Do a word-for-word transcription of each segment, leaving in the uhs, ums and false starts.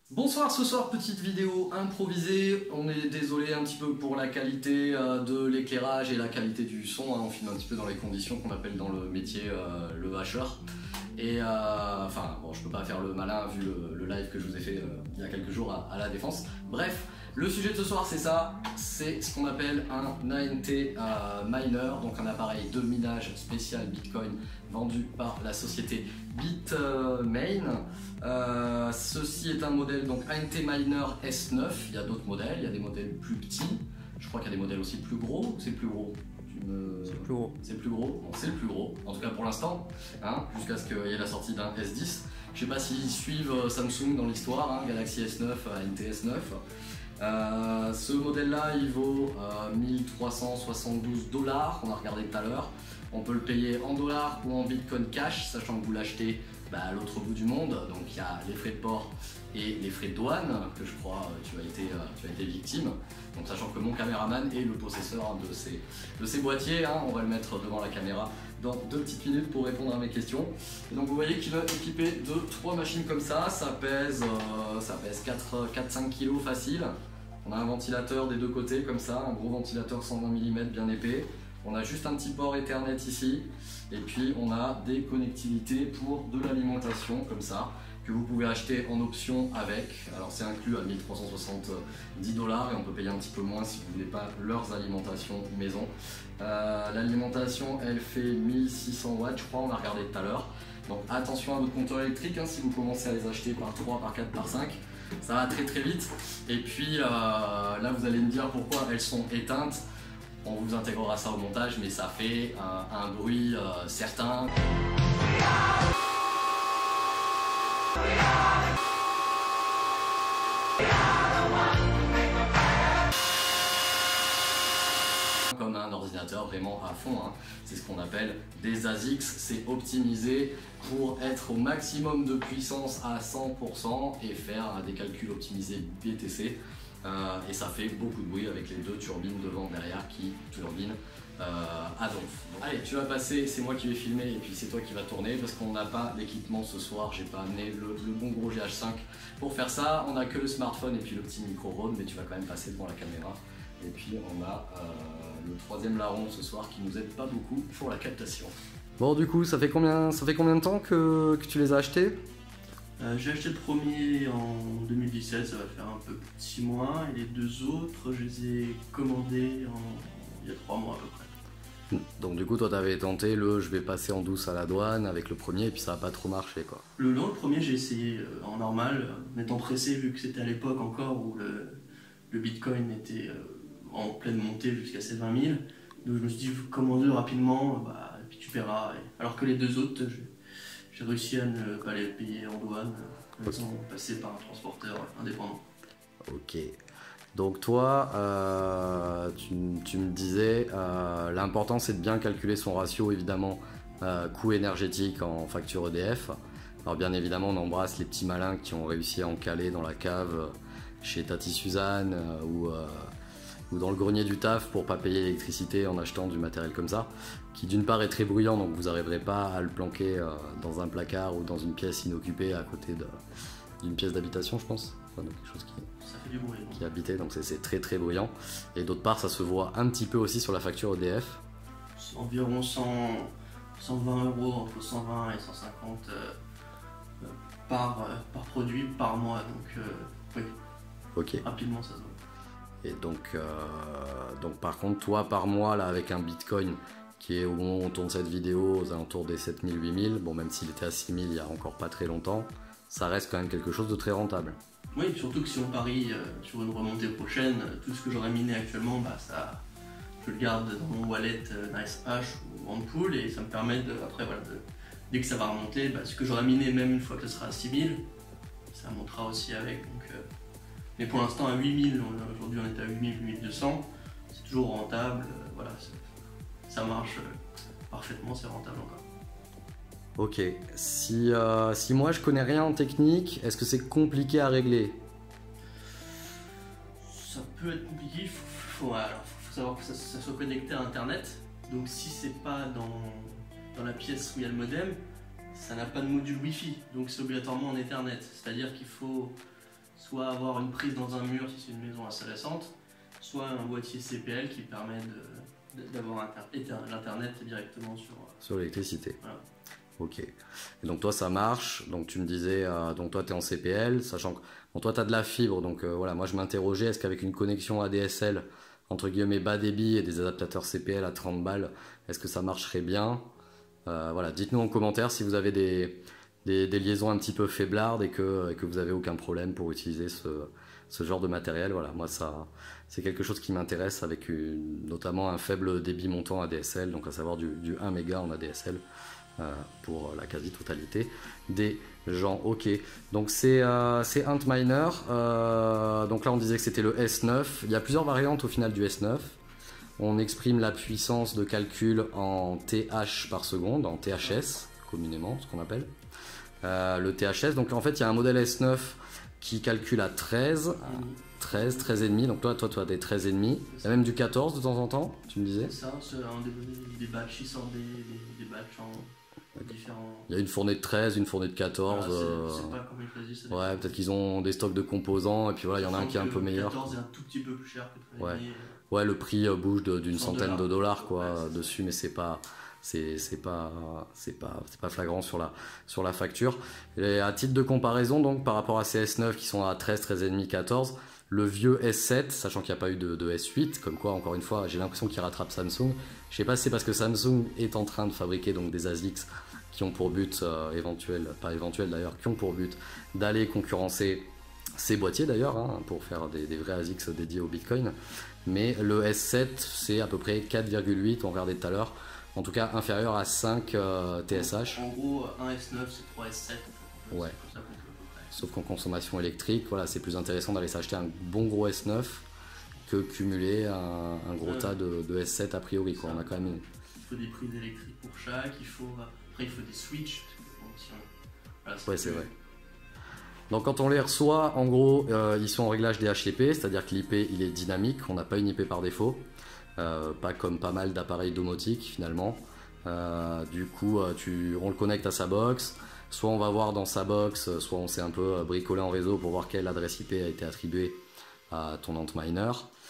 Bonsoir, ce soir petite vidéo improvisée. On est désolé un petit peu pour la qualité euh, de l'éclairage et la qualité du son, hein. On filme un petit peu dans les conditions qu'on appelle dans le métier euh, le hacheur. Et euh, enfin bon, je peux pas faire le malin vu le, le live que je vous ai fait euh, il y a quelques jours à, à la Défense. Bref, le sujet de ce soir c'est ça, c'est ce qu'on appelle un A N T euh, miner, donc un appareil de minage spécial Bitcoin vendu par la société Bitmain. Euh, ceci est un modèle donc A N T Miner S neuf, il y a d'autres modèles, il y a des modèles plus petits, je crois qu'il y a des modèles aussi plus gros, c'est le plus gros. Me... C'est le plus gros. C'est le plus gros, bon, c'est le plus gros, en tout cas pour l'instant, hein, jusqu'à ce qu'il y ait la sortie d'un S dix. Je sais pas s'ils suivent Samsung dans l'histoire, hein, Galaxy S neuf, A N T S neuf. Euh, ce modèle là il vaut euh, mille trois cent soixante-douze dollars, on a regardé tout à l'heure. On peut le payer en dollars ou en Bitcoin cash, sachant que vous l'achetez bah, à l'autre bout du monde. Donc il y a les frais de port et les frais de douane, que je crois tu as été, tu as été victime. Donc sachant que mon caméraman est le possesseur hein, de, ces, de ces boîtiers, hein, on va le mettre devant la caméra dans deux petites minutes pour répondre à mes questions. Et donc vous voyez qu'il est équipé de trois machines comme ça, ça pèse, euh, ça pèse quatre à cinq kilos facile. On a un ventilateur des deux côtés comme ça, un gros ventilateur cent vingt millimètres bien épais. On a juste un petit port Ethernet ici, et puis on a des connectivités pour de l'alimentation comme ça, que vous pouvez acheter en option avec. Alors c'est inclus à mille trois cent soixante-dix dollars et on peut payer un petit peu moins si vous ne voulez pas leurs alimentations maison. Euh, L'alimentation elle fait mille six cents watts je crois, on a regardé tout à l'heure. Donc attention à votre compteur électrique hein, si vous commencez à les acheter par trois, par quatre, par cinq. Ça va très très vite. Et puis euh, là vous allez me dire pourquoi elles sont éteintes. On vous intégrera ça au montage, mais ça fait un, un bruit euh, certain. Comme un ordinateur vraiment à fond, hein. C'est ce qu'on appelle des A S I C, c'est optimisé pour être au maximum de puissance à cent pour cent et faire des calculs optimisés B T C. Euh, et ça fait beaucoup de bruit avec les deux turbines devant derrière qui turbinent euh, à donf. Donc, allez, tu vas passer, c'est moi qui vais filmer et puis c'est toi qui vas tourner parce qu'on n'a pas d'équipement ce soir, j'ai pas amené le, le bon gros G H cinq pour faire ça. On a que le smartphone et puis le petit micro Rode, mais tu vas quand même passer devant la caméra. Et puis on a euh, le troisième larron ce soir qui nous aide pas beaucoup pour la captation. Bon du coup, ça fait combien, ça fait combien de temps que, que tu les as achetés? Euh, J'ai acheté le premier en deux mille dix-sept, ça va faire un peu plus de six mois, et les deux autres, je les ai commandés en... il y a trois mois à peu près. Donc du coup, toi t'avais tenté le je vais passer en douce à la douane avec le premier et puis ça n'a pas trop marché quoi. Le, non, le premier j'ai essayé euh, en normal, en étant pressé vu que c'était à l'époque encore où le, le Bitcoin était euh, en pleine montée jusqu'à ses vingt mille. Donc je me suis dit commande rapidement, bah, et puis tu paieras. Et... alors que les deux autres, je... j'ai réussi à ne pas les payer en douane, ils sont passés par un transporteur indépendant. Ok. Donc toi, euh, tu, tu me disais, euh, l'important c'est de bien calculer son ratio évidemment euh, coût énergétique en facture E D F. Alors bien évidemment on embrasse les petits malins qui ont réussi à en caler dans la cave chez Tati Suzanne euh, ou, euh, ou dans le grenier du taf pour pas payer l'électricité en achetant du matériel comme ça, qui d'une part est très bruyant donc vous n'arriverez pas à le planquer euh, dans un placard ou dans une pièce inoccupée à côté d'une pièce d'habitation je pense. Enfin, donc quelque chose qui... ça fait du bruit. Qui habitait, donc c'est très très bruyant. Et d'autre part, ça se voit un petit peu aussi sur la facture E D F. Environ cent, cent vingt euros, entre cent vingt et cent cinquante euh, euh, par, euh, par produit par mois. Donc, euh, oui, ok. Rapidement ça se voit. Et donc, euh, donc, par contre, toi par mois, là, avec un Bitcoin qui est au moment où on tourne cette vidéo aux alentours des sept mille, huit mille, bon, même s'il était à six mille il y a encore pas très longtemps, ça reste quand même quelque chose de très rentable. Oui, surtout que si on parie euh, sur une remontée prochaine, euh, tout ce que j'aurais miné actuellement, bah, ça, je le garde dans mon wallet euh, NiceHash ou OnePool et ça me permet de, après, voilà, de, dès que ça va remonter, bah, ce que j'aurais miné même une fois que ce sera à six mille, ça montera aussi avec. Donc, euh, mais pour l'instant à huit mille, aujourd'hui on est à huit mille, huit mille deux cents, c'est toujours rentable, euh, voilà, ça marche euh, parfaitement, c'est rentable encore. Ok, si, euh, si moi je connais rien en technique, est-ce que c'est compliqué à régler? Ça peut être compliqué, il faut, faut, alors, faut savoir que ça, ça soit connecté à internet, donc si c'est pas dans, dans la pièce où il y a le modem, ça n'a pas de module Wi-Fi, donc c'est obligatoirement en Ethernet, c'est-à-dire qu'il faut soit avoir une prise dans un mur si c'est une maison assez récente, soit un boîtier C P L qui permet d'avoir l'internet directement sur, sur l'électricité. Voilà. Ok. Et donc toi ça marche, donc tu me disais, euh, donc toi tu es en C P L, sachant que bon, toi tu as de la fibre, donc euh, voilà, moi je m'interrogeais, est-ce qu'avec une connexion A D S L, entre guillemets bas débit et des adaptateurs C P L à trente balles, est-ce que ça marcherait bien? euh, Voilà, dites-nous en commentaire si vous avez des, des, des liaisons un petit peu faiblardes et que, et que vous n'avez aucun problème pour utiliser ce, ce genre de matériel. Voilà, moi ça c'est quelque chose qui m'intéresse avec une, notamment un faible débit montant A D S L, donc à savoir du, du un méga en A D S L. Euh, pour la quasi-totalité des gens. Ok, donc c'est euh, Antminer. Euh, donc là on disait que c'était le S neuf. Il y a plusieurs variantes au final du S neuf. On exprime la puissance de calcul en T H par seconde, en T H S communément, ce qu'on appelle. Euh, le T H S, donc en fait il y a un modèle S neuf qui calcule à treize, treize, treize virgule cinq. Donc toi, toi, tu as des treize virgule cinq. Il y a même du quatorze de temps en temps, tu me disais. C'est ça, c'est un des, des batchs, ils sortent des, des, des batchs en différents. Il y a une fournée de treize, une fournée de quatorze. Voilà, euh... c'est pas comme ils choisissent. Ouais, peut-être qu'ils ont des stocks de composants et puis voilà, il y en a un qui est un peu meilleur. Le quatorze est un tout petit peu plus cher que le ouais. ouais, le prix bouge d'une centaine de dollars quoi, ouais, dessus, mais c'est pas. C'est pas, pas, pas flagrant sur la, sur la facture. Et à titre de comparaison, donc, par rapport à ces S neuf qui sont à treize, treize virgule cinq, quatorze, le vieux S sept, sachant qu'il n'y a pas eu de, de S huit, comme quoi, encore une fois, j'ai l'impression qu'il rattrape Samsung. Je sais pas si c'est parce que Samsung est en train de fabriquer donc, des A S I C qui ont pour but, euh, éventuel, pas éventuel d'ailleurs, qui ont pour but d'aller concurrencer ces boîtiers d'ailleurs, hein, pour faire des, des vrais A S I C dédiés au Bitcoin. Mais le S sept, c'est à peu près quatre virgule huit, on regardait tout à l'heure. En tout cas, inférieur à cinq euh, T S H. En gros, un S neuf, c'est trois S sept. En fait. Ouais. Ça Sauf qu'en consommation électrique, voilà, c'est plus intéressant d'aller s'acheter un bon gros S neuf que cumuler un, un gros ouais. tas de, de S sept a priori. Quoi. On a quand même... Il faut des prises électriques pour chaque, il faut... après il faut des switches. Voilà, ouais, c'est vrai. Donc quand on les reçoit, en gros, euh, ils sont en réglage D H C P, c'est-à-dire que l'I P il est dynamique, on n'a pas une I P par défaut. Euh, pas comme pas mal d'appareils domotiques finalement. Euh, du coup, euh, tu, on le connecte à sa box. Soit on va voir dans sa box, soit on s'est un peu bricolé en réseau pour voir quelle adresse I P a été attribuée à ton Antminer.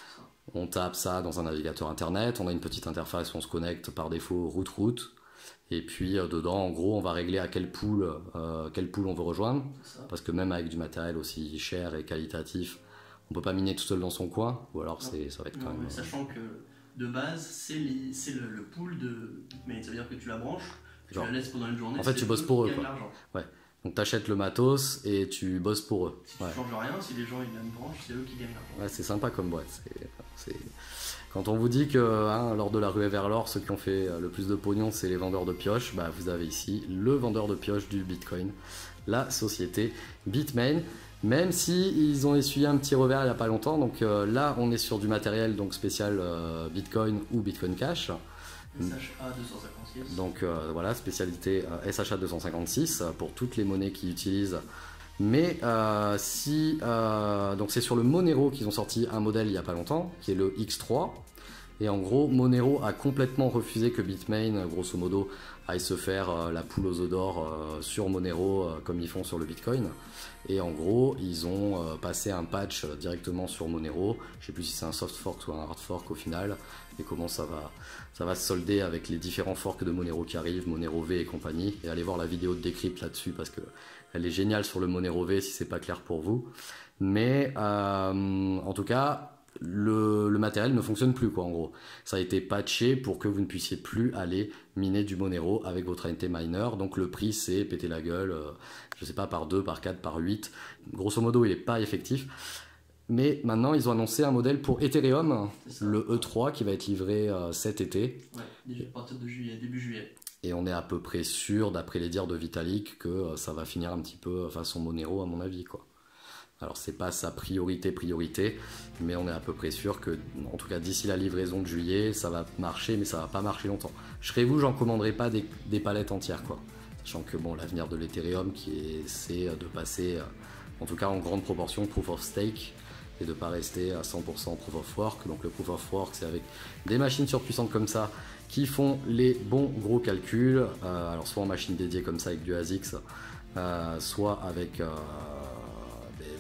On tape ça dans un navigateur internet. On a une petite interface où on se connecte par défaut route route. Et puis euh, dedans, en gros, on va régler à quel pool, euh, quel pool on veut rejoindre. Parce que même avec du matériel aussi cher et qualitatif, on peut pas miner tout seul dans son coin. Ou alors c'est, ça va être quand non, même. Sachant que de base, c'est le, le pool de Bitmain. Ça veut dire que tu la branches, tu Genre. la laisses pendant une journée. En fait, tu bosses pour eux. Quoi. Ouais. Donc tu achètes le matos et tu bosses pour eux. Si tu ouais. changes rien, si les gens ils la branchent, c'est eux qui gagnent l'argent. Ouais, c'est sympa comme boîte. C'est... Quand on vous dit que hein, lors de la ruée vers l'or, ceux qui ont fait le plus de pognon, c'est les vendeurs de pioches, bah, vous avez ici le vendeur de pioches du Bitcoin, la société Bitmain. Même si ils ont essuyé un petit revers il n'y a pas longtemps, donc euh, là on est sur du matériel donc spécial euh, Bitcoin ou Bitcoin Cash. S H A deux cent cinquante-six. Donc euh, voilà, spécialité euh, S H A deux cent cinquante-six pour toutes les monnaies qu'ils utilisent. Mais euh, si euh, donc c'est sur le Monero qu'ils ont sorti un modèle il n'y a pas longtemps, qui est le X trois. Et en gros, Monero a complètement refusé que Bitmain, grosso modo, aille se faire euh, la poule aux œufs d'or euh, sur Monero euh, comme ils font sur le Bitcoin. Et en gros, ils ont euh, passé un patch euh, directement sur Monero. Je ne sais plus si c'est un soft fork ou un hard fork au final. Et comment ça va, ça va se solder avec les différents forks de Monero qui arrivent, Monero V et compagnie. Et allez voir la vidéo de Decrypt là-dessus parce qu'elle est géniale sur le Monero V si c'est pas clair pour vous. Mais euh, en tout cas... Le, le matériel ne fonctionne plus quoi en gros. Ça a été patché pour que vous ne puissiez plus aller miner du Monero avec votre Antminer. Donc le prix c'est péter la gueule, euh, je sais pas, par deux, par quatre, par huit. Grosso modo il n'est pas effectif. Mais maintenant ils ont annoncé un modèle pour Ethereum, le E trois qui va être livré euh, cet été. Ouais, déjà à partir de juillet, début juillet. Et on est à peu près sûr, d'après les dires de Vitalik, que euh, ça va finir un petit peu façon Monero à mon avis quoi. Alors c'est pas sa priorité priorité, mais on est à peu près sûr que, en tout cas d'ici la livraison de juillet, ça va marcher, mais ça va pas marcher longtemps. Je serais vous, j'en commanderai pas des, des palettes entières quoi. Sachant que bon, l'avenir de l'Ethereum qui est, c'est de passer, en tout cas en grande proportion, proof of stake et de pas rester à cent pour cent proof of work. Donc le proof of work, c'est avec des machines surpuissantes comme ça qui font les bons gros calculs. Euh, alors soit en machine dédiée comme ça avec du A S I C, euh, soit avec euh,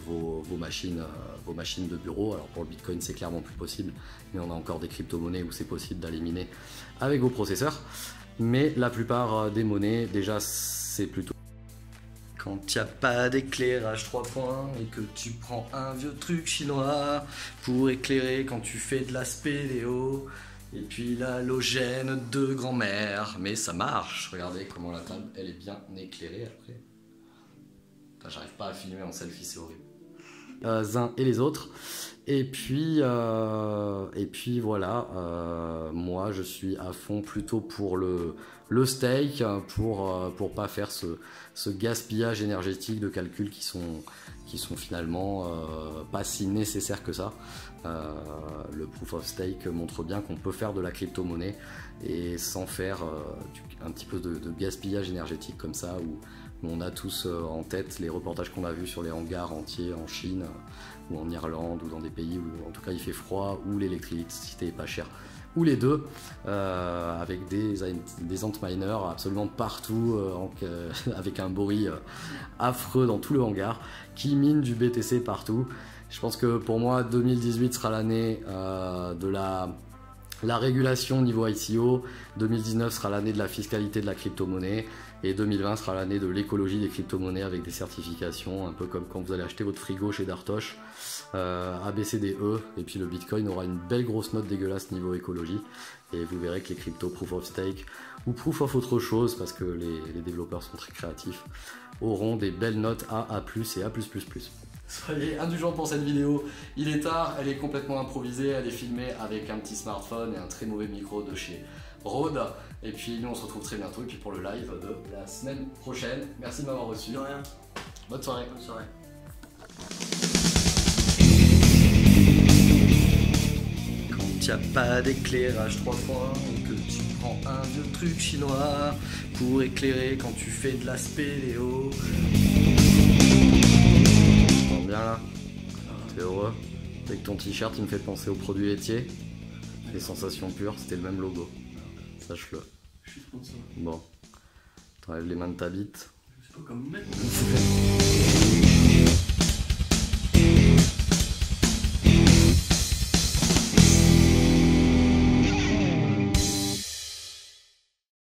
vos, vos, machines, euh, vos machines de bureau. Alors pour le Bitcoin c'est clairement plus possible, mais on a encore des crypto-monnaies où c'est possible d'aller miner avec vos processeurs. Mais la plupart des monnaies, déjà c'est plutôt... Quand il n'y a pas d'éclairage trois points et que tu prends un vieux truc chinois pour éclairer quand tu fais de la spéléo, et puis l'halogène de grand-mère, mais ça marche. Regardez comment la table elle est bien éclairée après. J'arrive pas à filmer en selfie, c'est horrible. Euh, les uns et les autres. Et puis, euh, et puis voilà, euh, moi je suis à fond plutôt pour le, le steak, pour euh, pour pas faire ce, ce gaspillage énergétique de calculs qui sont, qui sont finalement euh, pas si nécessaires que ça. Euh, le proof of stake montre bien qu'on peut faire de la crypto-monnaie et sans faire euh, du, un petit peu de, de gaspillage énergétique comme ça, où, où on a tous euh, en tête les reportages qu'on a vus sur les hangars entiers en Chine ou en Irlande ou dans des pays où en tout cas il fait froid, où l'électricité est pas chère, ou les deux, euh, avec des, des Antminers absolument partout, euh, en, euh, avec un bruit euh, affreux dans tout le hangar, qui mine du B T C partout. Je pense que pour moi deux mille dix-huit sera l'année euh, de la, la régulation niveau I C O, deux mille dix-neuf sera l'année de la fiscalité de la crypto-monnaie, et deux mille vingt sera l'année de l'écologie des crypto-monnaies avec des certifications, un peu comme quand vous allez acheter votre frigo chez Dartoche, euh, A B C D E, et puis le Bitcoin aura une belle grosse note dégueulasse niveau écologie, et vous verrez que les cryptos Proof of Stake, ou Proof of autre chose, parce que les, les développeurs sont très créatifs, auront des belles notes A, A plus et A plus plus plus. Soyez indulgents pour cette vidéo, il est tard, elle est complètement improvisée, elle est filmée avec un petit smartphone et un très mauvais micro de chez Rode. Et puis nous on se retrouve très bientôt, et puis pour le live de la semaine prochaine. Merci de m'avoir reçu. De rien. Bonne soirée. Bonne soirée. Quand il n'y a pas d'éclairage trois points et que tu prends un vieux truc chinois pour éclairer quand tu fais de la spéléo. Bien là, t'es heureux? Avec ton t-shirt il me fait penser aux produits laitiers. Les sensations pures, c'était le même logo. Sache-le. Je suis sponsor. Bon. T'enlèves les mains de ta bite. Je sais pas comment mettre.